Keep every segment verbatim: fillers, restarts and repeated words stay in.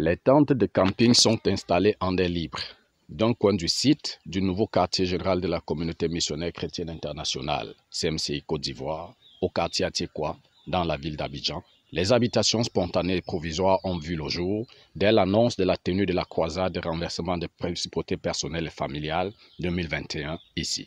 Les tentes de camping sont installées en air libre, d'un coin du site du nouveau quartier général de la communauté missionnaire chrétienne internationale, C M C I Côte d'Ivoire, au quartier Atiekwa, dans la ville d'Abidjan. Les habitations spontanées et provisoires ont vu le jour dès l'annonce de la tenue de la croisade de renversement des principautés personnelles et familiales deux mille vingt et un ici.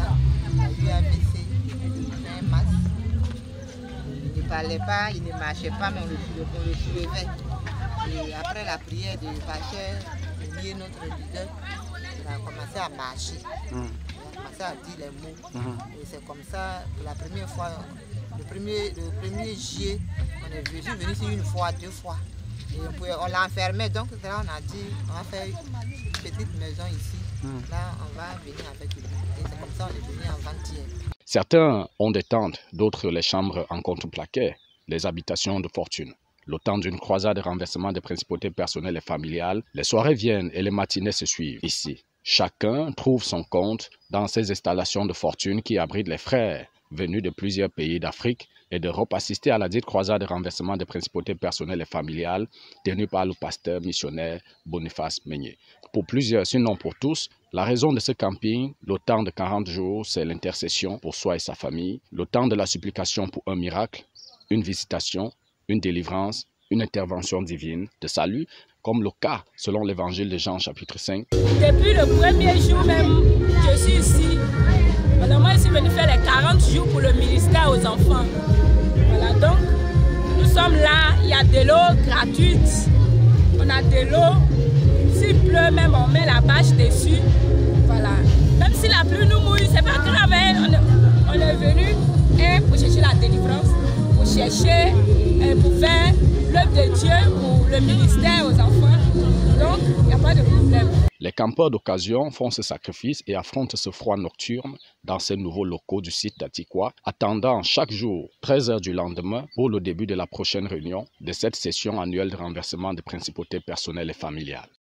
Il ne parlait pas, il ne marchait pas, mais on le, on le suivait. Et après la prière du pasteur, notre leader, il a commencé à marcher. Mm. Il a commencé à dire les mots. Mm. Et c'est comme ça, pour la première fois, le premier, le premier juillet, on est venu, venu ici une fois, deux fois. Et on, pouvait, on l'a enfermé, donc là on a dit, on va faire une petite maison ici. Mm. Là, on va venir avec lui. Et c'est comme ça qu'on est venu avant-hier. Certains ont des tentes, d'autres les chambres en contreplaqué, les habitations de fortune. Le temps d'une croisade de renversement des principautés personnelles et familiales, les soirées viennent et les matinées se suivent ici. Chacun trouve son compte dans ces installations de fortune qui abritent les frères venus de plusieurs pays d'Afrique et d'Europe assister à la dite croisade de renversement des principautés personnelles et familiales tenue par le pasteur missionnaire Boniface Meunier. Pour plusieurs, sinon pour tous, la raison de ce camping, le temps de quarante jours, c'est l'intercession pour soi et sa famille, le temps de la supplication pour un miracle, une visitation, une délivrance, une intervention divine de salut, comme le cas selon l'évangile de Jean chapitre cinq. Depuis le premier jour même, je suis ici. Voilà, moi, je suis venu faire les quarante jours pour le ministère aux enfants. Voilà, donc, nous sommes là, il y a de l'eau gratuite. On a de l'eau. S'il pleut même, on met la bâche dessus. Voilà. Même si la pluie nous mouille, c'est pas grave. On est, on est venu et pour chercher la délivrance, pour chercher, et pour faire l'œuvre de Dieu pour le ministère aux enfants. Donc, il n'y a pas de problème. Les campeurs d'occasion font ce sacrifice et affrontent ce froid nocturne dans ces nouveaux locaux du site d'Atiekwa, attendant chaque jour, treize heures du lendemain, pour le début de la prochaine réunion de cette session annuelle de renversement des principautés personnelles et familiales.